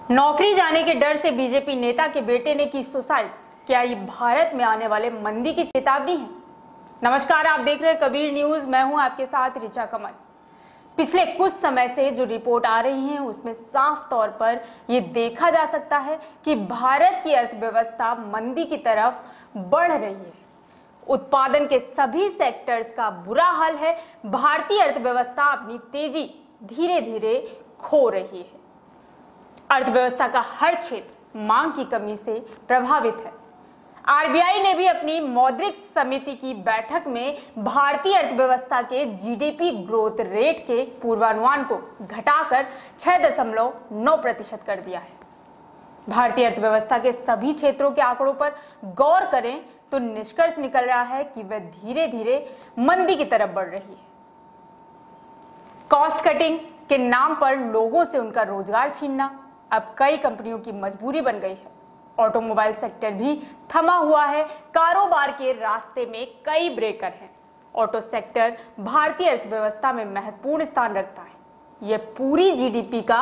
नौकरी जाने के डर से बीजेपी नेता के बेटे ने की सुसाइड। क्या ये भारत में आने वाले मंदी की चेतावनी है? नमस्कार, आप देख रहे हैं कबीर न्यूज। मैं हूं आपके साथ ऋचा कमल। पिछले कुछ समय से जो रिपोर्ट आ रही है उसमें साफ तौर पर यह देखा जा सकता है कि भारत की अर्थव्यवस्था मंदी की तरफ बढ़ रही है। उत्पादन के सभी सेक्टर्स का बुरा हाल है। भारतीय अर्थव्यवस्था अपनी तेजी धीरे धीरे खो रही है। अर्थव्यवस्था का हर क्षेत्र मांग की कमी से प्रभावित है। आरबीआई ने भी अपनी मौद्रिक समिति की बैठक में भारतीय अर्थव्यवस्था के जीडीपी ग्रोथ रेट के पूर्वानुमान को घटाकर 6.9% कर दिया है। भारतीय अर्थव्यवस्था के सभी क्षेत्रों के आंकड़ों पर गौर करें तो निष्कर्ष निकल रहा है कि वह धीरे धीरे मंदी की तरफ बढ़ रही है। कॉस्ट कटिंग के नाम पर लोगों से उनका रोजगार छीनना अब कई कंपनियों की मजबूरी बन गई है। ऑटोमोबाइल सेक्टर भी थमा हुआ है। कारोबार के रास्ते में कई ब्रेकर हैं। ऑटो सेक्टर भारतीय अर्थव्यवस्था में महत्वपूर्ण स्थान रखता है। यह पूरी जीडीपी का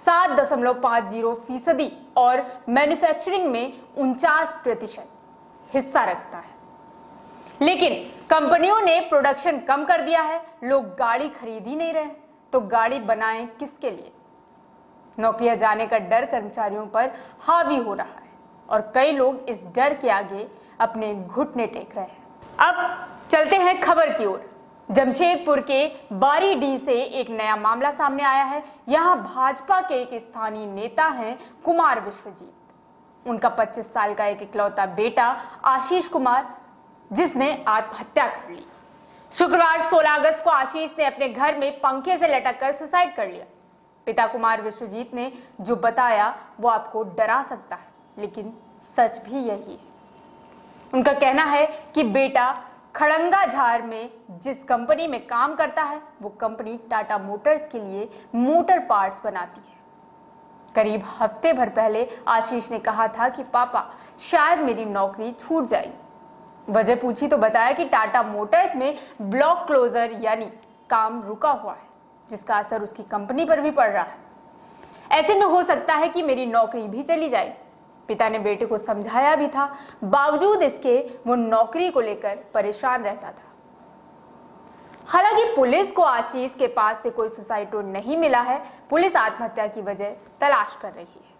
7.50% और मैन्युफैक्चरिंग में 49% हिस्सा रखता है। लेकिन कंपनियों ने प्रोडक्शन कम कर दिया है। लोग गाड़ी खरीद ही नहीं रहे, तो गाड़ी बनाएं किसके लिए? नौकरियां जाने का डर कर्मचारियों पर हावी हो रहा है और कई लोग इस डर के आगे अपने घुटने टेक रहे हैं। अब चलते हैं खबर की ओर। जमशेदपुर के बारीडीह से एक नया मामला सामने आया है। यहां भाजपा के एक स्थानीय नेता हैं कुमार विश्वजीत। उनका 25 साल का एक इकलौता बेटा आशीष कुमार, जिसने आत्महत्या कर ली। शुक्रवार 16 अगस्त को आशीष ने अपने घर में पंखे से लटक कर सुसाइड कर लिया। पिता कुमार विश्वजीत ने जो बताया वो आपको डरा सकता है, लेकिन सच भी यही है। उनका कहना है कि बेटा खड़ंगा झार में जिस कंपनी में काम करता है वो कंपनी टाटा मोटर्स के लिए मोटर पार्ट्स बनाती है। करीब हफ्ते भर पहले आशीष ने कहा था कि पापा शायद मेरी नौकरी छूट जाएगी। वजह पूछी तो बताया कि टाटा मोटर्स में ब्लॉक क्लोजर यानी काम रुका हुआ है, जिसका असर उसकी कंपनी पर भी पड़ रहा है। ऐसे में हो सकता है कि मेरी नौकरी भी चली जाए। पिता ने बेटे को समझाया भी था, बावजूद इसके वो नौकरी को लेकर परेशान रहता था। हालांकि पुलिस को आशीष के पास से कोई सुसाइड नोट नहीं मिला है। पुलिस आत्महत्या की वजह तलाश कर रही है।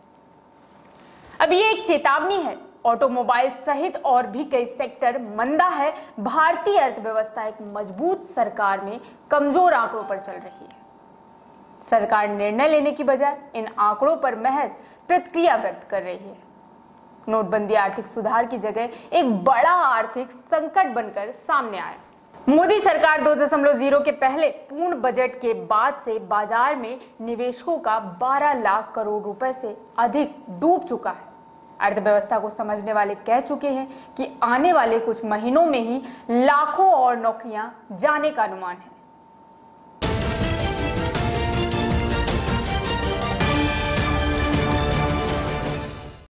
अब ये एक चेतावनी है। ऑटोमोबाइल सहित और भी कई सेक्टर मंदा है। भारतीय अर्थव्यवस्था एक मजबूत सरकार में कमजोर आंकड़ों पर चल रही है। सरकार निर्णय लेने की बजाय इन आंकड़ों पर महज प्रतिक्रिया व्यक्त कर रही है। नोटबंदी आर्थिक सुधार की जगह एक बड़ा आर्थिक संकट बनकर सामने आया। मोदी सरकार 2.0 के पहले पूर्ण बजट के बाद से बाजार में निवेशकों का 12 लाख करोड़ रुपए से अधिक डूब चुका है। अर्थव्यवस्था को समझने वाले कह चुके हैं कि आने वाले कुछ महीनों में ही लाखों और नौकरियां जाने का अनुमान है।